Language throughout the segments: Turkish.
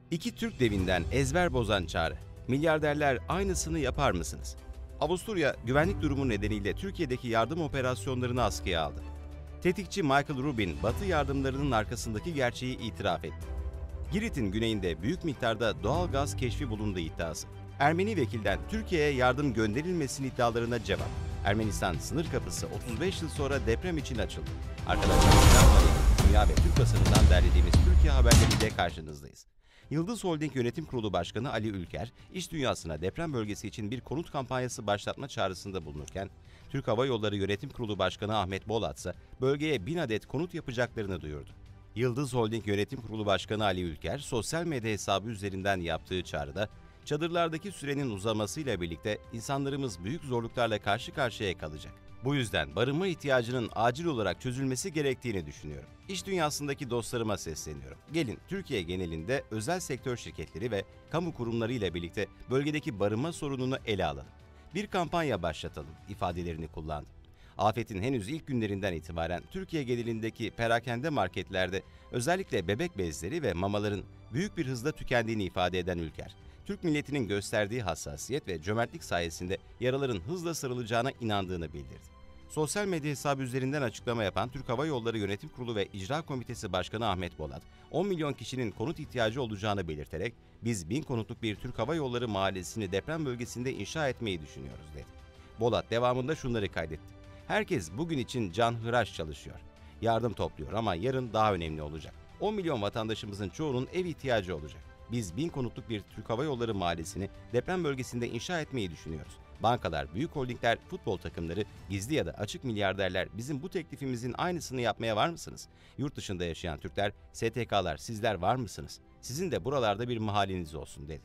İki Türk devinden ezber bozan çağrı. Milyarderler aynısını yapar mısınız? Avusturya, güvenlik durumu nedeniyle Türkiye'deki yardım operasyonlarını askıya aldı. Tetikçi Michael Rubin, Batı yardımlarının arkasındaki gerçeği itiraf etti. Girit'in güneyinde büyük miktarda doğal gaz keşfi bulunduğu iddiası. Ermeni vekilden Türkiye'ye yardım gönderilmesinin iddialarına cevap. Ermenistan sınır kapısı 35 yıl sonra deprem için açıldı. Arkadaşlar, Dünya ve Türk basınından derlediğimiz Türkiye haberleriyle karşınızdayız. Yıldız Holding Yönetim Kurulu Başkanı Ali Ülker, iş dünyasına deprem bölgesi için bir konut kampanyası başlatma çağrısında bulunurken, Türk Hava Yolları Yönetim Kurulu Başkanı Ahmet Bolat ise bölgeye 1000 adet konut yapacaklarını duyurdu. Yıldız Holding Yönetim Kurulu Başkanı Ali Ülker, sosyal medya hesabı üzerinden yaptığı çağrıda, çadırlardaki sürenin uzamasıyla birlikte insanlarımız büyük zorluklarla karşı karşıya kalacak. Bu yüzden barınma ihtiyacının acil olarak çözülmesi gerektiğini düşünüyorum. İş dünyasındaki dostlarıma sesleniyorum. Gelin Türkiye genelinde özel sektör şirketleri ve kamu kurumları ile birlikte bölgedeki barınma sorununu ele alalım. Bir kampanya başlatalım ifadelerini kullandı. Afetin henüz ilk günlerinden itibaren Türkiye genelindeki perakende marketlerde özellikle bebek bezleri ve mamaların büyük bir hızla tükendiğini ifade eden Ülker, Türk milletinin gösterdiği hassasiyet ve cömertlik sayesinde yaraların hızla sarılacağına inandığını bildirdi. Sosyal medya hesabı üzerinden açıklama yapan Türk Hava Yolları Yönetim Kurulu ve İcra Komitesi Başkanı Ahmet Bolat, 10 milyon kişinin konut ihtiyacı olacağını belirterek, biz 1000 konutluk bir Türk Hava Yolları mahallesini deprem bölgesinde inşa etmeyi düşünüyoruz dedi. Bolat devamında şunları kaydetti. Herkes bugün için canhıraş çalışıyor. Yardım topluyor ama yarın daha önemli olacak. 10 milyon vatandaşımızın çoğunun ev ihtiyacı olacak. Biz 1000 konutluk bir Türk Hava Yolları mahallesini deprem bölgesinde inşa etmeyi düşünüyoruz. Bankalar, büyük holdingler, futbol takımları, gizli ya da açık milyarderler bizim bu teklifimizin aynısını yapmaya var mısınız? Yurt dışında yaşayan Türkler, STK'lar sizler var mısınız? Sizin de buralarda bir mahalleniz olsun dedi.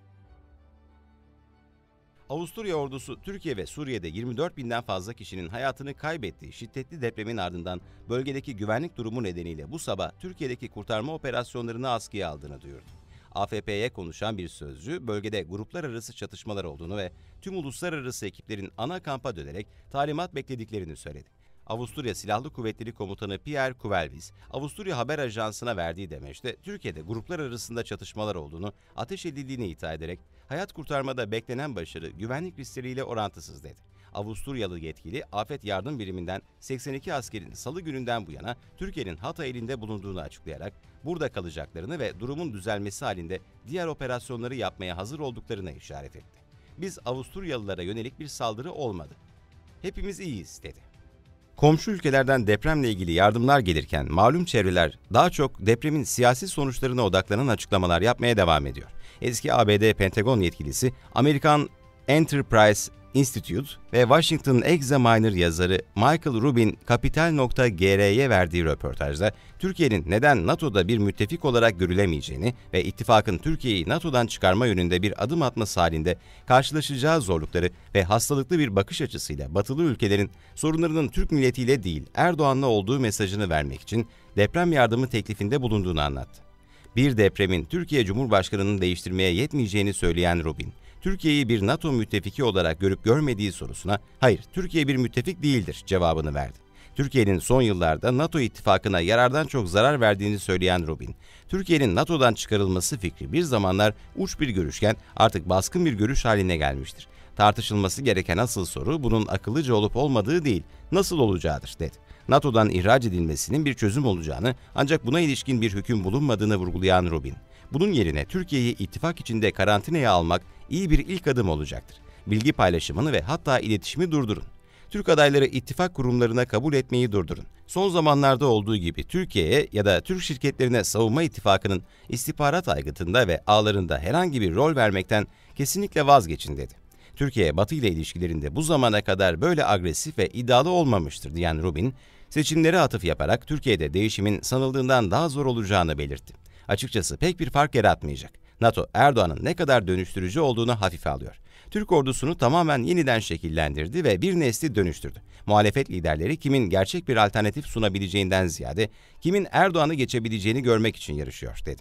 Avusturya ordusu Türkiye ve Suriye'de 24 binden fazla kişinin hayatını kaybettiği şiddetli depremin ardından bölgedeki güvenlik durumu nedeniyle bu sabah Türkiye'deki kurtarma operasyonlarını askıya aldığını duyurdu. AFP'ye konuşan bir sözcü bölgede gruplar arası çatışmalar olduğunu ve tüm uluslararası ekiplerin ana kampa dönerek talimat beklediklerini söyledi. Avusturya Silahlı Kuvvetleri Komutanı Pierre Kuvelvis, Avusturya Haber Ajansı'na verdiği demeçte Türkiye'de gruplar arasında çatışmalar olduğunu, ateş edildiğini iddia ederek hayat kurtarmada beklenen başarı güvenlik riskleriyle orantısız dedi. Avusturyalı yetkili afet yardım biriminden 82 askerin salı gününden bu yana Türkiye'nin Hatay ilinde bulunduğunu açıklayarak burada kalacaklarını ve durumun düzelmesi halinde diğer operasyonları yapmaya hazır olduklarına işaret etti. Biz Avusturyalılara yönelik bir saldırı olmadı. Hepimiz iyiyiz dedi. Komşu ülkelerden depremle ilgili yardımlar gelirken malum çevreler daha çok depremin siyasi sonuçlarına odaklanan açıklamalar yapmaya devam ediyor. Eski ABD Pentagon yetkilisi, Amerikan Enterprise Institute ve Washington Examiner yazarı Michael Rubin, Capital.gr'ye verdiği röportajda Türkiye'nin neden NATO'da bir müttefik olarak görülemeyeceğini ve ittifakın Türkiye'yi NATO'dan çıkarma yönünde bir adım atması halinde karşılaşacağı zorlukları ve hastalıklı bir bakış açısıyla batılı ülkelerin sorunlarının Türk milletiyle değil Erdoğan'la olduğu mesajını vermek için deprem yardımı teklifinde bulunduğunu anlattı. Bir depremin Türkiye Cumhurbaşkanı'nı değiştirmeye yetmeyeceğini söyleyen Rubin, Türkiye'yi bir NATO müttefiki olarak görüp görmediği sorusuna "Hayır, Türkiye bir müttefik değildir" cevabını verdi. Türkiye'nin son yıllarda NATO ittifakına yarardan çok zarar verdiğini söyleyen Rubin, Türkiye'nin NATO'dan çıkarılması fikri bir zamanlar uç bir görüşken artık baskın bir görüş haline gelmiştir. Tartışılması gereken asıl soru bunun akıllıca olup olmadığı değil, nasıl olacağıdır dedi. NATO'dan ihraç edilmesinin bir çözüm olacağını ancak buna ilişkin bir hüküm bulunmadığını vurgulayan Rubin, bunun yerine Türkiye'yi ittifak içinde karantinaya almak iyi bir ilk adım olacaktır. Bilgi paylaşımını ve hatta iletişimi durdurun. Türk adayları ittifak kurumlarına kabul etmeyi durdurun. Son zamanlarda olduğu gibi Türkiye'ye ya da Türk şirketlerine savunma ittifakının istihbarat aygıtında ve ağlarında herhangi bir rol vermekten kesinlikle vazgeçin dedi. Türkiye, Batı ile ilişkilerinde bu zamana kadar böyle agresif ve iddialı olmamıştır diyen Rubin, seçimlere atıf yaparak Türkiye'de değişimin sanıldığından daha zor olacağını belirtti. Açıkçası pek bir fark yaratmayacak. NATO, Erdoğan'ın ne kadar dönüştürücü olduğunu hafife alıyor. Türk ordusunu tamamen yeniden şekillendirdi ve bir nesli dönüştürdü. Muhalefet liderleri kimin gerçek bir alternatif sunabileceğinden ziyade kimin Erdoğan'ı geçebileceğini görmek için yarışıyor dedi.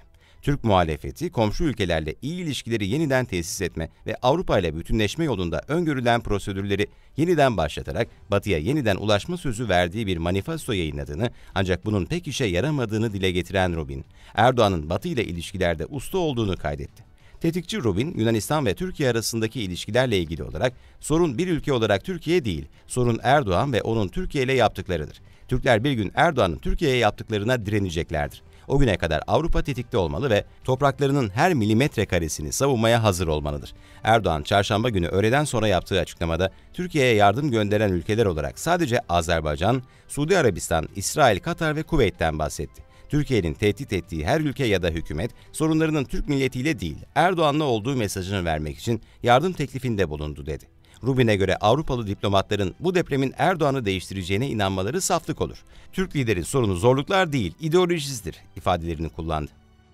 Türk muhalefeti, komşu ülkelerle iyi ilişkileri yeniden tesis etme ve Avrupa ile bütünleşme yolunda öngörülen prosedürleri yeniden başlatarak Batı'ya yeniden ulaşma sözü verdiği bir manifesto yayınladığını, ancak bunun pek işe yaramadığını dile getiren Rubin, Erdoğan'ın Batı ile ilişkilerde usta olduğunu kaydetti. Tetikçi Rubin, Yunanistan ve Türkiye arasındaki ilişkilerle ilgili olarak sorun bir ülke olarak Türkiye değil, sorun Erdoğan ve onun Türkiye ile yaptıklarıdır. Türkler bir gün Erdoğan'ın Türkiye'ye yaptıklarına direneceklerdir. O güne kadar Avrupa tetikte olmalı ve topraklarının her milimetre karesini savunmaya hazır olmalıdır. Erdoğan, çarşamba günü öğleden sonra yaptığı açıklamada Türkiye'ye yardım gönderen ülkeler olarak sadece Azerbaycan, Suudi Arabistan, İsrail, Katar ve Kuveyt'ten bahsetti. Türkiye'nin tehdit ettiği her ülke ya da hükümet sorunlarının Türk milletiyle değil, Erdoğan'la olduğu mesajını vermek için yardım teklifinde bulundu dedi. Rubin'e göre Avrupalı diplomatların bu depremin Erdoğan'ı değiştireceğine inanmaları saflık olur. Türk liderin sorunu zorluklar değil, ideolojisidir ifadelerini kullandı.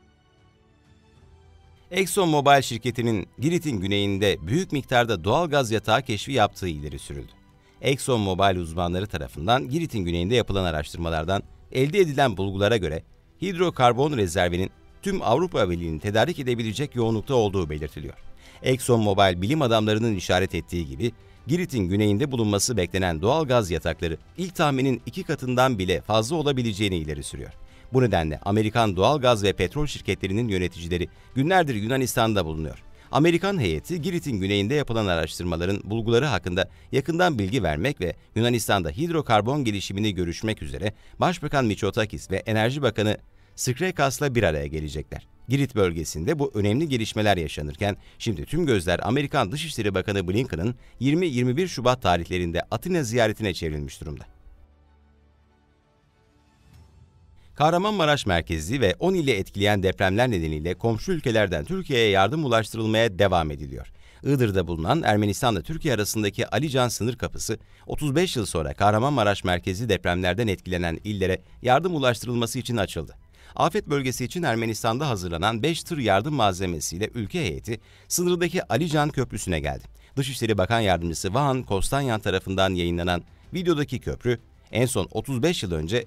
ExxonMobil şirketinin Girit'in güneyinde büyük miktarda doğal gaz yatağı keşfi yaptığı ileri sürüldü. ExxonMobil uzmanları tarafından Girit'in güneyinde yapılan araştırmalardan elde edilen bulgulara göre hidrokarbon rezervinin tüm Avrupa Birliği'nin tedarik edebilecek yoğunlukta olduğu belirtiliyor. ExxonMobil bilim adamlarının işaret ettiği gibi Girit'in güneyinde bulunması beklenen doğal gaz yatakları ilk tahminin 2 katından bile fazla olabileceğini ileri sürüyor. Bu nedenle Amerikan doğal gaz ve petrol şirketlerinin yöneticileri günlerdir Yunanistan'da bulunuyor. Amerikan heyeti Girit'in güneyinde yapılan araştırmaların bulguları hakkında yakından bilgi vermek ve Yunanistan'da hidrokarbon gelişimini görüşmek üzere Başbakan Mitsotakis ve Enerji Bakanı Skrekas'la bir araya gelecekler. Girit bölgesinde bu önemli gelişmeler yaşanırken şimdi tüm gözler Amerikan Dışişleri Bakanı Blinken'ın 20-21 Şubat tarihlerinde Atina ziyaretine çevrilmiş durumda. Kahramanmaraş merkezli ve 10 ili etkileyen depremler nedeniyle komşu ülkelerden Türkiye'ye yardım ulaştırılmaya devam ediliyor. Iğdır'da bulunan Ermenistan'la Türkiye arasındaki Alican sınır kapısı, 35 yıl sonra Kahramanmaraş merkezli depremlerden etkilenen illere yardım ulaştırılması için açıldı. Afet bölgesi için Ermenistan'da hazırlanan 5 tır yardım malzemesiyle ülke heyeti sınırdaki Alican Köprüsü'ne geldi. Dışişleri Bakan Yardımcısı Vahan Kostanyan tarafından yayınlanan videodaki köprü, en son 35 yıl önce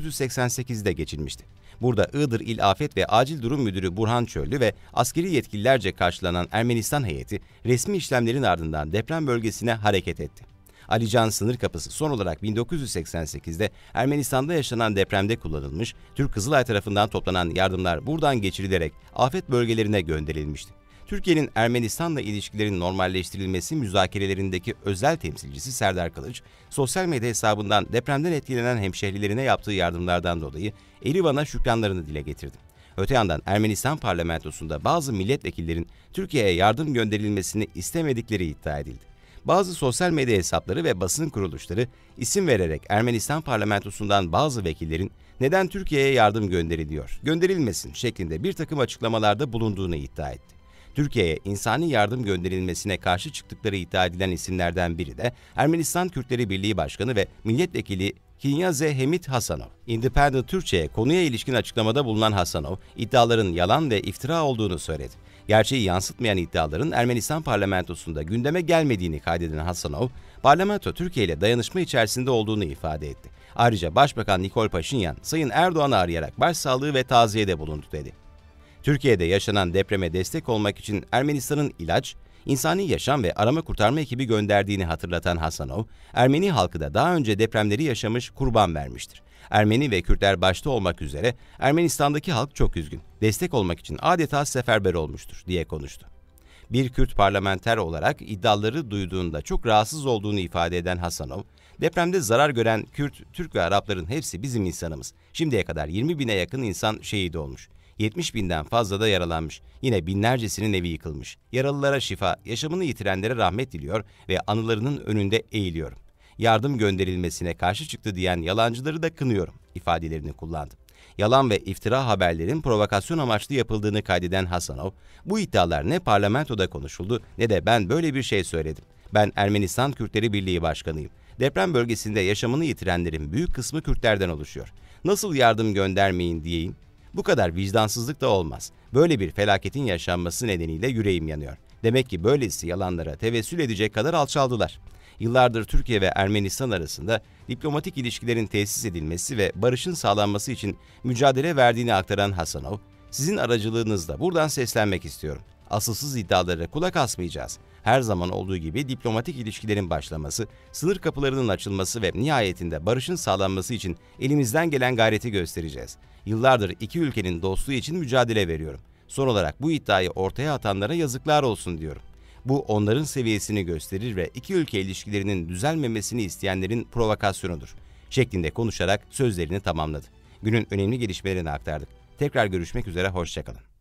1988'de geçilmişti. Burada Iğdır İl Afet ve Acil Durum Müdürü Burhan Çöllü ve askeri yetkililerce karşılanan Ermenistan heyeti resmi işlemlerin ardından deprem bölgesine hareket etti. Alican sınır kapısı son olarak 1988'de Ermenistan'da yaşanan depremde kullanılmış, Türk Kızılay tarafından toplanan yardımlar buradan geçirilerek afet bölgelerine gönderilmişti. Türkiye'nin Ermenistan'la ilişkilerin normalleştirilmesi müzakerelerindeki özel temsilcisi Serdar Kılıç, sosyal medya hesabından depremden etkilenen hemşehrilerine yaptığı yardımlardan dolayı Erivan'a şükranlarını dile getirdi. Öte yandan Ermenistan parlamentosunda bazı milletvekillerin Türkiye'ye yardım gönderilmesini istemedikleri iddia edildi. Bazı sosyal medya hesapları ve basın kuruluşları isim vererek Ermenistan parlamentosundan bazı vekillerin neden Türkiye'ye yardım gönderilmesin şeklinde bir takım açıklamalarda bulunduğunu iddia etti. Türkiye'ye insani yardım gönderilmesine karşı çıktıkları iddia edilen isimlerden biri de Ermenistan Kürtleri Birliği Başkanı ve Milletvekili Kinyaze Hemit Hasanov. Independent Türkçe'ye konuya ilişkin açıklamada bulunan Hasanov, iddiaların yalan ve iftira olduğunu söyledi. Gerçeği yansıtmayan iddiaların Ermenistan parlamentosunda gündeme gelmediğini kaydeden Hasanov, parlamento Türkiye ile dayanışma içerisinde olduğunu ifade etti. Ayrıca Başbakan Nikol Paşinyan, Sayın Erdoğan'ı arayarak başsağlığı ve taziyede bulundu dedi. Türkiye'de yaşanan depreme destek olmak için Ermenistan'ın ilaç, insani yaşam ve arama kurtarma ekibi gönderdiğini hatırlatan Hasanov, Ermeni halkı da daha önce depremleri yaşamış, kurban vermiştir. Ermeni ve Kürtler başta olmak üzere Ermenistan'daki halk çok üzgün, destek olmak için adeta seferber olmuştur diye konuştu. Bir Kürt parlamenter olarak iddiaları duyduğunda çok rahatsız olduğunu ifade eden Hasanov, depremde zarar gören Kürt, Türk ve Arapların hepsi bizim insanımız. Şimdiye kadar 20 bine yakın insan şehit olmuş. 70 binden fazla da yaralanmış. Yine binlercesinin evi yıkılmış. Yaralılara şifa, yaşamını yitirenlere rahmet diliyor ve anılarının önünde eğiliyorum. Yardım gönderilmesine karşı çıktı diyen yalancıları da kınıyorum ifadelerini kullandı. Yalan ve iftira haberlerin provokasyon amaçlı yapıldığını kaydeden Hasanov, bu iddialar ne parlamentoda konuşuldu ne de ben böyle bir şey söyledim. Ben Ermenistan Kürtleri Birliği Başkanıyım. Deprem bölgesinde yaşamını yitirenlerin büyük kısmı Kürtlerden oluşuyor. Nasıl yardım göndermeyin diyeyim? Bu kadar vicdansızlık da olmaz. Böyle bir felaketin yaşanması nedeniyle yüreğim yanıyor. Demek ki böylesi yalanlara tevessül edecek kadar alçaldılar. Yıllardır Türkiye ve Ermenistan arasında diplomatik ilişkilerin tesis edilmesi ve barışın sağlanması için mücadele verdiğini aktaran Hasanov, Sizin aracılığınızla buradan seslenmek istiyorum. Asılsız iddialara kulak asmayacağız. Her zaman olduğu gibi diplomatik ilişkilerin başlaması, sınır kapılarının açılması ve nihayetinde barışın sağlanması için elimizden gelen gayreti göstereceğiz. Yıllardır iki ülkenin dostluğu için mücadele veriyorum. Son olarak bu iddiayı ortaya atanlara yazıklar olsun diyorum. Bu onların seviyesini gösterir ve iki ülke ilişkilerinin düzelmemesini isteyenlerin provokasyonudur şeklinde konuşarak sözlerini tamamladı. Günün önemli gelişmelerini aktardık. Tekrar görüşmek üzere, hoşça kalın.